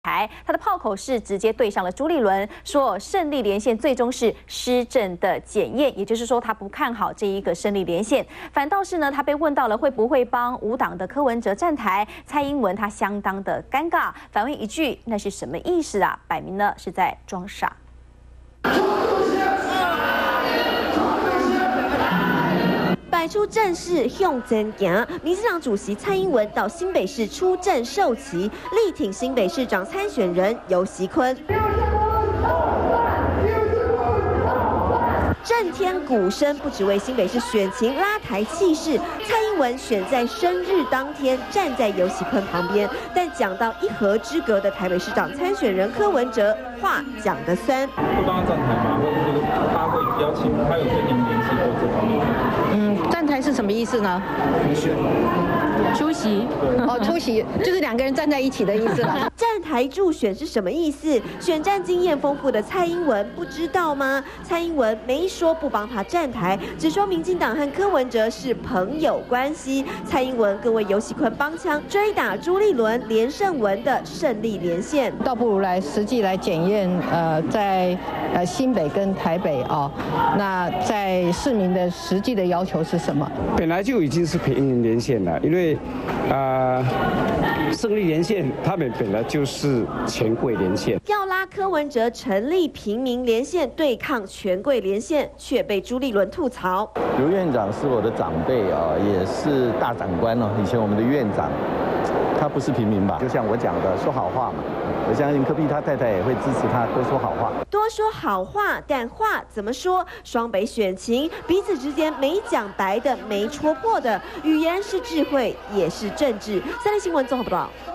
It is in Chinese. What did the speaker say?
他的炮口是直接对上了朱立伦，说胜利连线最终是施政的检验，也就是说他不看好这一个胜利连线，反倒是呢他被问到了会不会帮无党的柯文哲站台，蔡英文他相当的尴尬，反问一句那是什么意思啊？摆明了是在装傻。 摆出阵势向前行，民进党主席蔡英文到新北市出阵授旗，力挺新北市长参选人游锡堃。震天鼓声不只为新北市选情拉抬气势，蔡英文选在生日当天站在游锡堃旁边，但讲到一河之隔的台北市长参选人柯文哲，话讲得酸。 会帮他站台吗？或者是他会邀请他有跟您联系过这方面？ 站台是什么意思呢？出席哦，出席就是两个人站在一起的意思了。 站台助选是什么意思？选战经验丰富的蔡英文不知道吗？蔡英文没说不帮他站台，只说民进党和柯文哲是朋友关系。蔡英文更为游锡堃帮腔，追打朱立伦、连胜文的胜利连线， 倒不如来实际来检验，在新北跟台北啊，那在市民的实际的要求是什么？ 本来就已经是平民连线了，因为胜利连线他们本来就是权贵连线， 要拉柯文哲成立平民连线对抗权贵连线，却被朱立伦吐槽。 刘院长是我的长辈啊，也是大长官哦。以前我们的院长，他不是平民吧？就像我讲的，说好话嘛。我相信柯 P 他太太也会支持他多说好话。 多说好话，但话怎么说？双北选情彼此之间没讲白的，没戳破的，语言是智慧，也是政治。三立新闻综合报道。